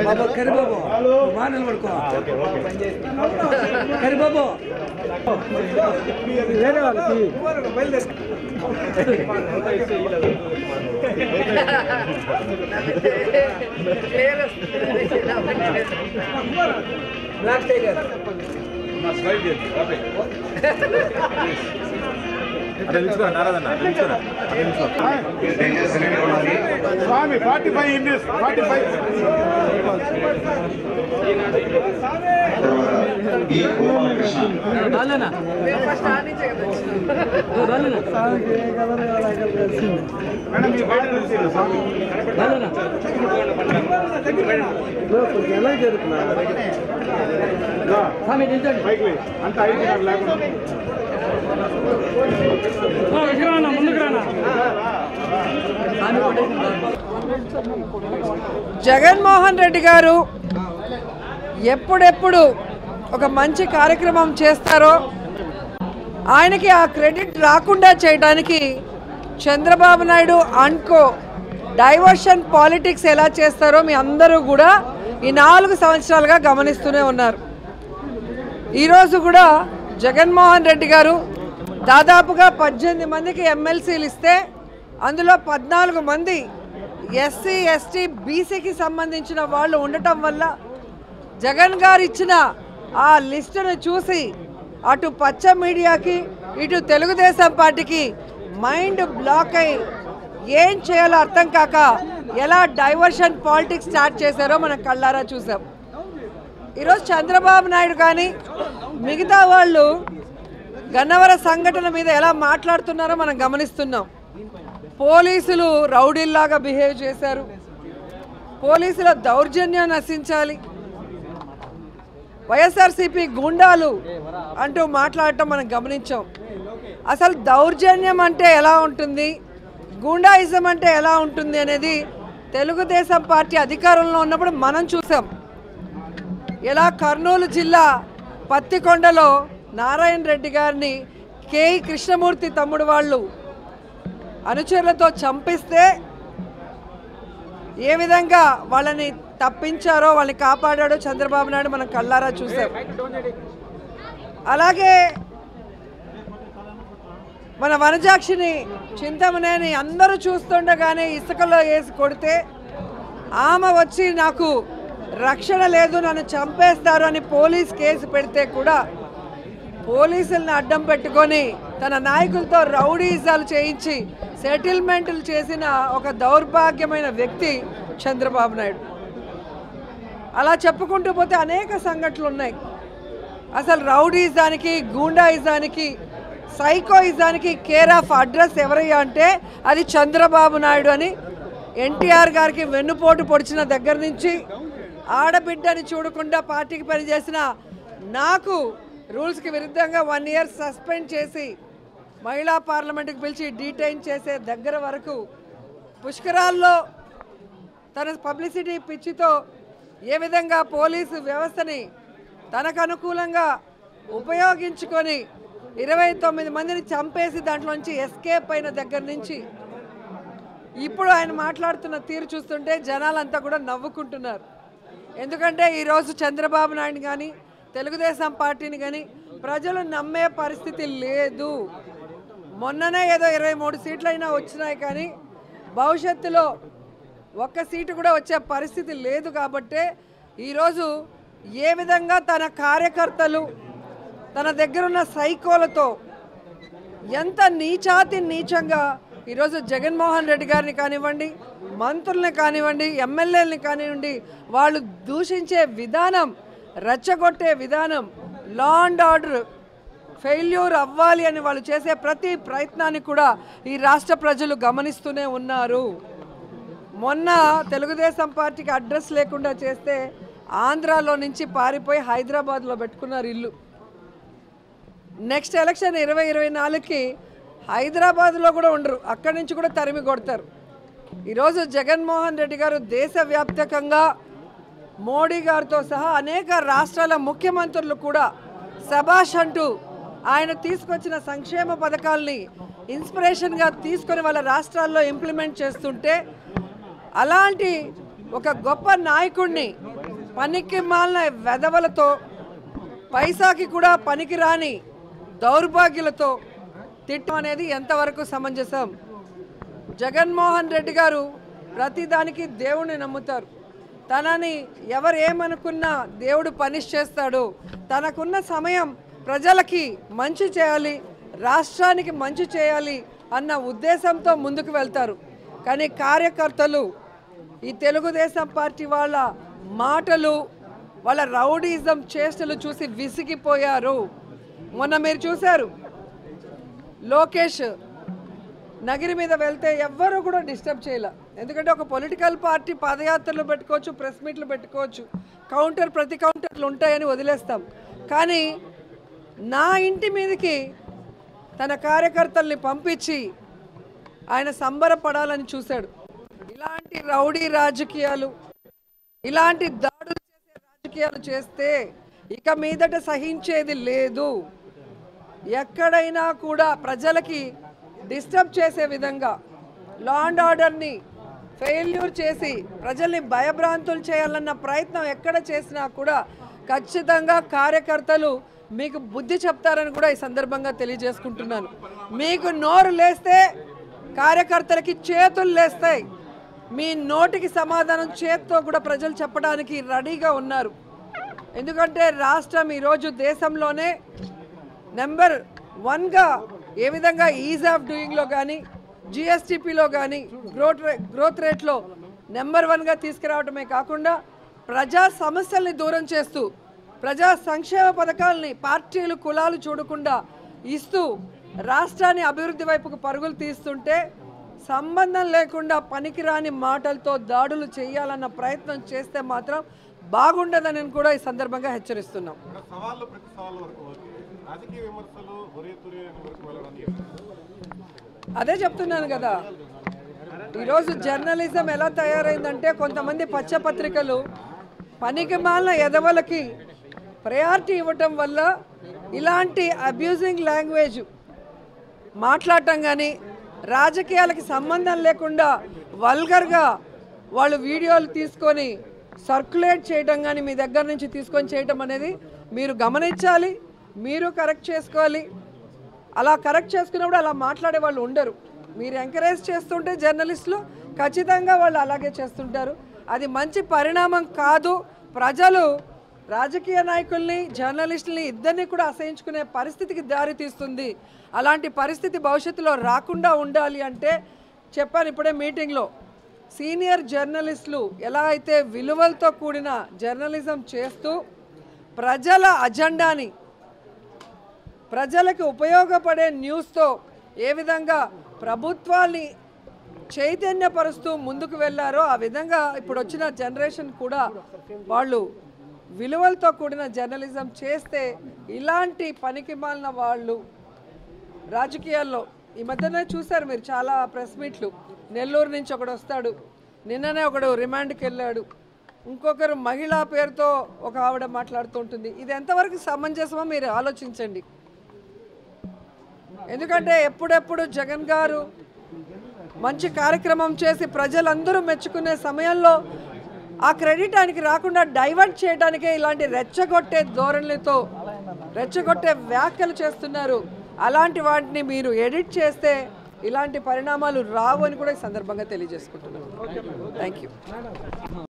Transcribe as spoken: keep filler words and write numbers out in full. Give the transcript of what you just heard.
కరిబాబు మా నిలబడుకో కరిబాబు వేరే వాళ్ళకి black tiger Swami forty five ఇండియస్ ఫార్టీ ఫైవ్ ఎలా జరుగుతున్నా అంత ఐదు లేకుండా జగన్మోహన్ రెడ్డి గారు ఎప్పుడెప్పుడు ఒక మంచి కార్యక్రమం చేస్తారో ఆయనకి ఆ క్రెడిట్ రాకుండా చేయడానికి Chandrababu Naidu and co diversion politics ఎలా చేస్తారో మీ అందరూ కూడా ఈ నాలుగు సంవత్సరాలుగా గమనిస్తూనే ఉన్నారు. ఈరోజు కూడా జగన్మోహన్ రెడ్డి గారు దాదాపుగా పద్దెనిమిది మందికి ఎమ్మెల్సీలు ఇస్తే అందులో పద్నాలుగు మంది ఎస్సీ ఎస్టీ బీసీకి సంబంధించిన వాళ్ళు ఉండటం వల్ల జగన్ గారు ఇచ్చిన ఆ లిస్టును చూసి అటు పచ్చ మీడియాకి ఇటు తెలుగుదేశం పార్టీకి మైండ్ బ్లాక్ అయి ఏం చేయాలో అర్థం కాక ఎలా డైవర్షన్ పాలిటిక్స్ స్టార్ట్ చేశారో మనం కళ్ళారా చూసాం. ఈరోజు చంద్రబాబు నాయుడు కానీ మిగతా వాళ్ళు గన్నవర సంఘటన మీద ఎలా మాట్లాడుతున్నారో మనం గమనిస్తున్నాం. పోలీసులు రౌడీల్లాగా బిహేవ్ చేశారు, పోలీసుల దౌర్జన్యం నశించాలి, వైఎస్ఆర్సీపీ గుండాలు అంటూ మాట్లాడటం మనం గమనించాం. అసలు దౌర్జన్యం అంటే ఎలా ఉంటుంది, గూండాయిజం అంటే ఎలా ఉంటుంది అనేది తెలుగుదేశం పార్టీ అధికారంలో ఉన్నప్పుడు మనం చూసాం. ఎలా కర్నూలు జిల్లా పత్తికొండలో నారాయణ రెడ్డి గారిని కేఈ కృష్ణమూర్తి తమ్ముడు వాళ్ళు అనుచరులతో చంపిస్తే ఏ విధంగా వాళ్ళని తప్పించారో వాళ్ళని కాపాడాడో చంద్రబాబు నాయుడు మనం కళ్ళారా చూసాం. అలాగే మన వనజాక్షిని చింతమనేని అందరూ చూస్తుండగానే ఇసుకలో వేసి కొడితే ఆమె వచ్చి నాకు రక్షణ లేదు నన్ను చంపేస్తారు అని పోలీస్ కేసు పెడితే కూడా పోలీసులను అడ్డం పెట్టుకొని తన నాయకులతో రౌడీజాలు చేయించి సెటిల్మెంట్లు చేసిన ఒక దౌర్భాగ్యమైన వ్యక్తి చంద్రబాబు నాయుడు. అలా చెప్పుకుంటూ పోతే అనేక సంఘటనలు ఉన్నాయి. అసలు రౌడీజానికి గూండాయిజానికి సైకోయిజానికి కేర్ ఆఫ్ అడ్రస్ ఎవరయ్యా అంటే అది చంద్రబాబు నాయుడు అని ఎన్టీఆర్ గారికి వెన్నుపోటు పొడిచిన దగ్గర నుంచి ఆడబిడ్డని చూడకుండా పార్టీకి పనిచేసిన నాకు రూల్స్కి విరుద్ధంగా వన్ ఇయర్ సస్పెండ్ చేసి మహిళా పార్లమెంట్కి పిలిచి డీటైన్ చేసే దగ్గర వరకు పుష్కరాల్లో తన పబ్లిసిటీ పిచ్చితో ఏ విధంగా పోలీసు వ్యవస్థని తనకు అనుకూలంగా ఉపయోగించుకొని ఇరవై తొమ్మిది మందిని చంపేసి దాంట్లోంచి ఎస్కేప్ అయిన దగ్గర నుంచి ఇప్పుడు ఆయన మాట్లాడుతున్న తీరు చూస్తుంటే జనాలంతా కూడా నవ్వుకుంటున్నారు. ఎందుకంటే ఈరోజు చంద్రబాబు నాయుడు కానీ తెలుగుదేశం పార్టీని కానీ ప్రజలు నమ్మే పరిస్థితి లేదు. మొన్ననే ఏదో ఇరవై మూడు సీట్లు అయినా వచ్చినాయి కానీ భవిష్యత్తులో ఒక్క సీటు కూడా వచ్చే పరిస్థితి లేదు. కాబట్టే ఈరోజు ఏ విధంగా తన కార్యకర్తలు తన దగ్గరున్న సైకోలతో ఎంత నీచాతి నీచంగా ఈరోజు జగన్మోహన్ రెడ్డి గారిని కానివ్వండి, మంత్రుల్ని కానివ్వండి, ఎమ్మెల్యేలని కానివ్వండి, వాళ్ళు దూషించే విధానం, రెచ్చగొట్టే విధానం, లా అండ్ ఆర్డర్ ఫెయిల్యూర్ అవ్వాలి అని వాళ్ళు చేసే ప్రతి ప్రయత్నాన్ని కూడా ఈ రాష్ట్ర ప్రజలు గమనిస్తూనే ఉన్నారు. మొన్న తెలుగుదేశం పార్టీకి అడ్రస్ లేకుండా చేస్తే ఆంధ్రాలో నుంచి పారిపోయి హైదరాబాద్లో పెట్టుకున్నారు ఇల్లు. నెక్స్ట్ ఎలక్షన్ ఇరవై ఇరవై నాలుగుకి హైదరాబాద్లో కూడా ఉండరు, అక్కడి నుంచి కూడా తరిమి కొడతారు. ఈరోజు జగన్మోహన్ రెడ్డి గారు దేశవ్యాప్తంగా మోడీ గారితో సహా అనేక రాష్ట్రాల ముఖ్యమంత్రులు కూడా శభాష్ అంటూ ఆయన తీసుకొచ్చిన సంక్షేమ పథకాలని ఇన్స్పిరేషన్గా తీసుకొని వాళ్ళ రాష్ట్రాల్లో ఇంప్లిమెంట్ చేస్తుంటే అలాంటి ఒక గొప్ప నాయకుడిని పనికి మాలిన వెధవలతో, పైసాకి కూడా పనికిరాని దౌర్భాగ్యులతో తిట్టం అనేది ఎంతవరకు సమంజసం? జగన్మోహన్ రెడ్డి గారు ప్రతిదానికి దేవుణ్ణి నమ్ముతారు. తనని ఎవరు ఏమనుకున్నా దేవుడు పనిష్ చేస్తాడు. తనకున్న సమయం ప్రజలకి మంచి చేయాలి, రాష్ట్రానికి మంచి చేయాలి అన్న ఉద్దేశంతో ముందుకు వెళ్తారు. కానీ కార్యకర్తలు ఈ తెలుగుదేశం పార్టీ వాళ్ళ మాటలు, వాళ్ళ రౌడీజం చేష్టలు చూసి విసిగిపోయారు. మొన్న మీరు చూశారు, లోకేష్ నగిరి మీద వెళ్తే ఎవ్వరూ కూడా డిస్టర్బ్ చేయలే. ఎందుకంటే ఒక పొలిటికల్ పార్టీ పాదయాత్రలు పెట్టుకోవచ్చు, ప్రెస్ మీట్లు పెట్టుకోవచ్చు, కౌంటర్ ప్రతి కౌంటర్లు ఉంటాయని వదిలేస్తాం. కానీ నా ఇంటి మీదకి తన కార్యకర్తల్ని పంపించి ఆయన సంబరపడాలని చూశాడు. ఇలాంటి రౌడీ రాజకీయాలు, ఇలాంటి దాడులు చేసే రాజకీయాలు చేస్తే ఇక మీదట సహించేది లేదు. ఎక్కడైనా కూడా ప్రజలకి డిస్టర్బ్ చేసే విధంగా, లా అండ్ ఆర్డర్ని ఫెయిల్యూర్ చేసి ప్రజల్ని భయభ్రాంతులు చేయాలన్న ప్రయత్నం ఎక్కడ చేసినా కూడా ఖచ్చితంగా కార్యకర్తలు మీకు బుద్ధి చెప్తారని కూడా ఈ సందర్భంగా తెలియజేసుకుంటున్నాను. మీకు నోరు లేస్తే కార్యకర్తలకి చేతులు లేస్తాయి. మీ నోటికి సమాధానం చేత్తో కూడా ప్రజలు చెప్పడానికి రెడీగా ఉన్నారు. ఎందుకంటే రాష్ట్రం ఈరోజు దేశంలోనే నెంబర్ వన్గా ఏ విధంగా ఈజ్ ఆఫ్ డూయింగ్లో కానీ, జిఎస్టిపిలో కానీ గ్రోత్ రే గ్రోత్ రేట్లో నెంబర్ వన్గా తీసుకురావడమే కాకుండా ప్రజా సమస్యల్ని దూరం చేస్తూ, ప్రజా సంక్షేమ పథకాలని పార్టీలు కులాలు చూడకుండా ఇస్తూ రాష్ట్రాన్ని అభివృద్ధి వైపుకు పరుగులు తీస్తుంటే సంబంధం లేకుండా పనికిరాని మాటలతో దాడులు చేయాలన్న ప్రయత్నం చేస్తే మాత్రం బాగుండదని కూడా ఈ సందర్భంగా హెచ్చరిస్తున్నాం. అదే చెప్తున్నాను కదా, ఈరోజు జర్నలిజం ఎలా తయారైందంటే కొంతమంది పచ్చపత్రికలు పనికి మాలిన ఎదవలకి ప్రయారిటీ ఇవ్వటం వల్ల ఇలాంటి అబ్యూజింగ్ లాంగ్వేజ్ మాట్లాడటం కానీ, రాజకీయాలకి సంబంధం లేకుండా వల్గర్గా వాళ్ళు వీడియోలు తీసుకొని సర్క్యులేట్ చేయడం కానీ మీ దగ్గర నుంచి తీసుకొని చేయటం అనేది మీరు గమనించాలి, మీరు కరెక్ట్ చేసుకోవాలి. అలా కరెక్ట్ చేసుకున్నప్పుడు అలా మాట్లాడే వాళ్ళు ఉండరు. మీరు ఎంకరేజ్ చేస్తుంటే జర్నలిస్టులు ఖచ్చితంగా వాళ్ళు అలాగే చేస్తుంటారు. అది మంచి పరిణామం కాదు. ప్రజలు రాజకీయ నాయకుల్ని, జర్నలిస్టుల్ని ఇద్దరిని కూడా అసహించుకునే పరిస్థితికి దారి తీస్తుంది. అలాంటి పరిస్థితి భవిష్యత్తులో రాకుండా ఉండాలి అంటే చెప్పాను ఇప్పుడే మీటింగ్లో, సీనియర్ జర్నలిస్టులు ఎలా అయితే విలువలతో కూడిన జర్నలిజం చేస్తూ ప్రజల అజెండాని, ప్రజలకు ఉపయోగపడే న్యూస్తో ఏ విధంగా ప్రభుత్వాన్ని చైతన్యపరుస్తూ ముందుకు వెళ్ళారో ఆ విధంగా ఇప్పుడు వచ్చిన జనరేషన్ కూడా వాళ్ళు విలువలతో కూడిన జర్నలిజం చేస్తే ఇలాంటి పనికి మాలిన వాళ్ళు రాజకీయాల్లో ఈ మధ్యనే చూశారు మీరు చాలా ప్రెస్ మీట్లు. నెల్లూరు నుంచి ఒకడు వస్తాడు, నిన్ననే ఒకడు రిమాండ్కి వెళ్ళాడు, ఇంకొకరు మహిళా పేరుతో ఒక ఆవిడ మాట్లాడుతుంటుంది. ఇది ఎంతవరకు సమంజసమో మీరు ఆలోచించండి. ఎందుకంటే ఎప్పుడెప్పుడు జగన్ గారు మంచి కార్యక్రమం చేసి ప్రజలందరూ మెచ్చుకునే సమయంలో ఆ క్రెడిట్ ఆయనకి రాకుండా డైవర్ట్ చేయడానికే ఇలాంటి రెచ్చగొట్టే ధోరణులతో రెచ్చగొట్టే వ్యాఖ్యలు చేస్తున్నారు. అలాంటి వాటిని మీరు ఎడిట్ చేస్తే ఇలాంటి పరిణామాలు రావు అని కూడా ఈ సందర్భంగా తెలియజేసుకుంటున్నాను. Thank you.